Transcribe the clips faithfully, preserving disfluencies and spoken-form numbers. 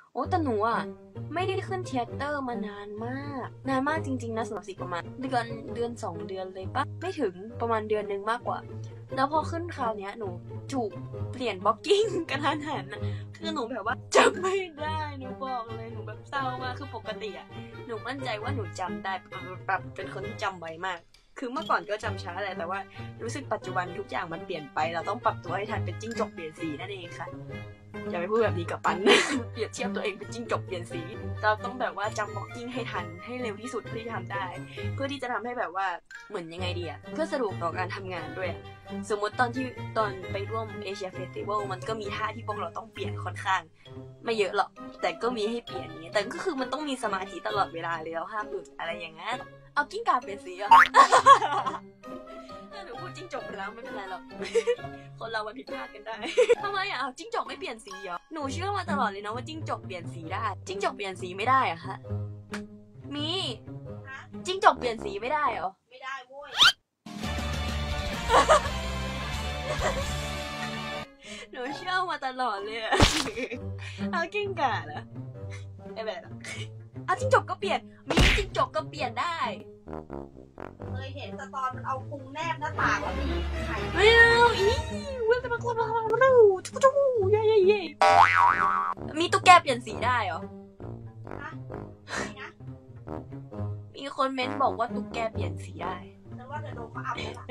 โอ้แต่หนูอ่ะไม่ได้ขึ้นเทเตอร์มานานมากนานมากจริงๆนะสำหรับสิประมาณเดือนเดือนสองเดือนเลยปะไม่ถึงประมาณเดือนนึงมากกว่าแล้วพอขึ้นคราวเนี้ยหนูถูกเปลี่ยนบล็อกกิ้งกระทันหันนะคือหนูแบบว่าจำไม่ได้หนูบอกเลยหนูแบบเศร้ามากคือปกติอ่ะหนูมั่นใจว่าหนูจำได้แบบเป็นคนที่จำไวมากคือเมื่อก่อนก็จำช้าแหละแต่ว่ารู้สึกปัจจุบันทุกอย่างมันเปลี่ยนไปเราต้องปรับตัวให้ทันเป็นจิ้งจกเปลี่ยนสีนั่นเองค่ะอย่าไปพูดแบบนี้กับปัน เปรียบเทียบตัวเองเป็นจิ้งจกเปลี่ยนสีเราต้องแบบว่าจำบล็อกกิ้งให้ทันให้เร็วที่สุดที่ทำได้เพื่อที่จะทำให้แบบว่าเหมือนยังไงดีอะเพื่อสะดวกต่อการทำงานด้วยสมมติตอนที่ตอนไปร่วมเอเชียเฟสติวัลมันก็มีท่าที่พวกเราต้องเปลี่ยนค่อนข้างไม่เยอะหรอกแต่ก็มีให้เปลี่ยนนี้แต่ก็คือมันต้องมีสมาธิตลอดเวลาเลยแล้วห้ามหลุดอะไรอย่างนั้นเอากิ้งก่าเปลี่ยนสีอะหนูพูดจิ้งจกไปแล้วไม่เป็นไรหรอกคนเรามันผิดพลาดกันได้ทำไมอ่ะจิ้งจกไม่เปลี่ยนสีเหรอหนูเชื่อมาตลอดเลยนะว่าจิ้งจกเปลี่ยนสีได้จิ้งจกเปลี่ยนสีไม่ได้อะคะมีจิ้งจกเปลี่ยนสีไม่ได้เหรอไม่ได้โว้ยหนูเชื่อมาตลอดเลยอะเอากิ้งก่าเหรอไอ้แบบเอาจิ้งจกก็เปลี่ยนมีจิ้งจกก็เปลี่ยนได้เคยเห็นแต่ตอนมันเอาพุงแนบหน้าต่างแล้วมีไข่ไม่เอาอีเว้ยแต่บางคนบางคนรู้จุ๊จุ๊เย่เย่เย่มีตุ๊กแกเปลี่ยนสีได้เหรอฮะนะมีคนเม้นบอกว่าตุ๊กแกเปลี่ยนสีได้แต่ว่าจะโดนเขาอับแล้วล่ะ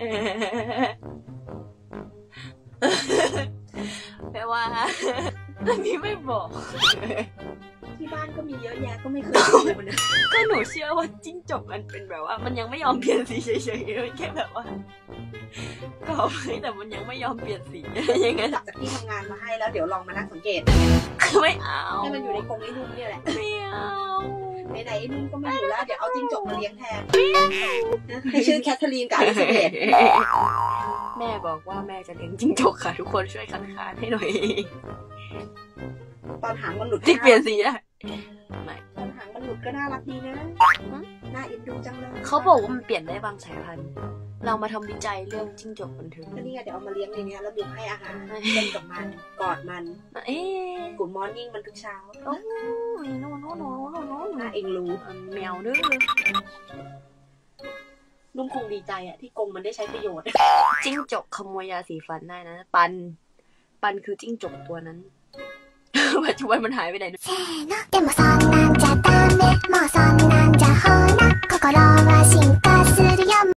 แปลว่าอันนี้ไม่บอกที่บ้านก็มีเยอะแยะก็ไม่เคยดูนะก็หนูเชื่อว่าจิ้งจกมันเป็นแบบว่ามันยังไม่ยอมเปลี่ยนสีเฉยๆมันแค่แบบว่าก็ไม่แต่มันยังไม่ยอมเปลี่ยนสียังไงจากที่ทำงานมาให้แล้วเดี๋ยวลองมานั่งสังเกตไม่เอาให้มันอยู่ในกรงไอ้นุ่มเนี่ยแหละไม่เอาไหนๆไอ้นุ่มก็ไม่อยู่แล้วเดี๋ยวเอาจิ้งจกมาเลี้ยงแทนให้ชื่อแคทเธอรีนกับอลิซาเบธแม่บอกว่าแม่จะเลี้ยงจิ้งจกค่ะทุกคนช่วยคัดค้านให้หน่อยตอนหางมันหลุดที่เปลี่ยนสีได้ไม่ตอนหางมันหลุดก็น่ารักดีนะน่าเอ็นดูจังเลยเขาบอกว่ามันเปลี่ยนได้บางสายพันธุ์เรามาทำวิจัยเรื่องจิ้งจกบันเทิงก็นี่ไงเดี๋ยวเอามาเลี้ยงในนี้แล้วบุกให้อาหารเล่นกับมันกอดมันเอ๊ะกูดมอร์นิ่งมันทุกเช้าโอ้ยโน่โน่โน่โน่โน่น่าเอ็งรู้แมวดื้อนุ่มคงดีใจอะที่กรงมันได้ใช้ประโยชน์จิ้งจกขโมยยาสีฟันได้นะปันปันคือจิ้งจกตัวนั้นปัจจุบันมันหายไปไหนせーのでもそんなんじゃダメもうそんなんじゃほら心は進化するよ